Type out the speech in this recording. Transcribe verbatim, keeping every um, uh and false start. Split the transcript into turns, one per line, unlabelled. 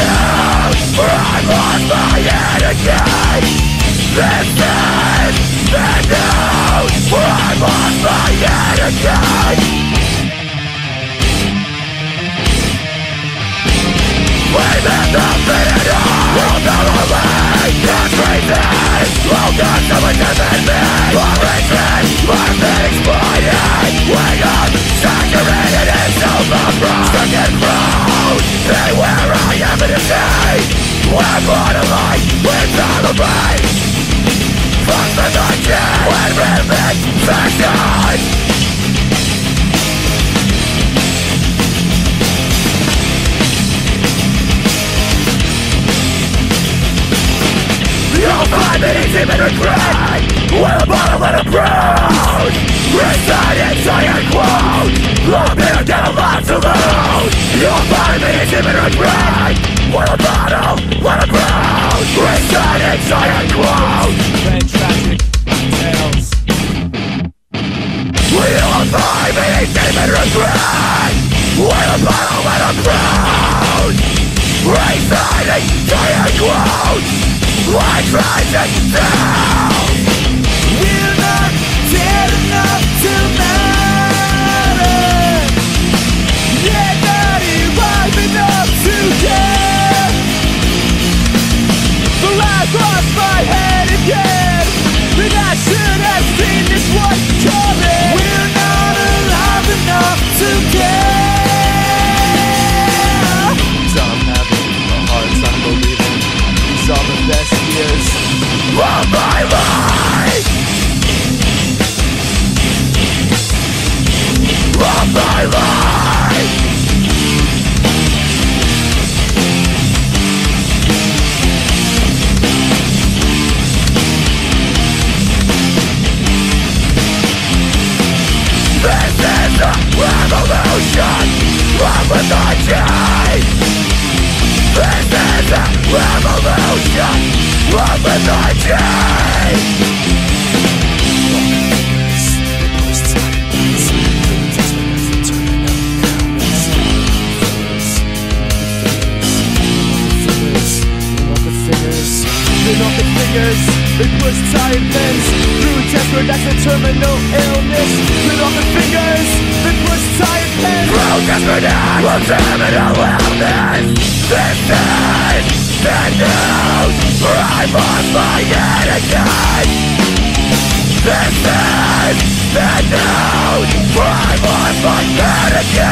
news, for I've lost my energy. This is the news, for I've lost my energy. We live nothing at all, we'll never leave. God's reason, oh God, someone doesn't mean. For hatred, for things exploited. We are saturated in self-approach. Stuck in crowds, they wear our evidence. We're borderline, we're celebrate. Fuck the nineteen, we're living fashion. You'll find me deep in regret, with a bottle and a bruise. Recited giant quotes, I'm here, get a lot to lose. You'll find me deep in regret, with a bottle and a bruise. Recited giant quotes,
Red tragic tales.
You'll find me deep in regret, with a bottle and a bruise. Recited giant quotes, I tried to down.
We're not dead enough to matter. Yet not alive enough to care. The lie crossed my head again, and I should have seen this one coming. We're not alive enough to care. Some having a hard time believing these are the best years
of my life, of my life. This is the revolution of the nineties. This is the revolution of the nineties.
Off the fingers, they push tired pens through desperate acts of terminal illness. Rid off the fingers, they push tired pens
through desperate acts of terminal illness. This is the news, for I lost my energy. This is the news, for I lost my energy.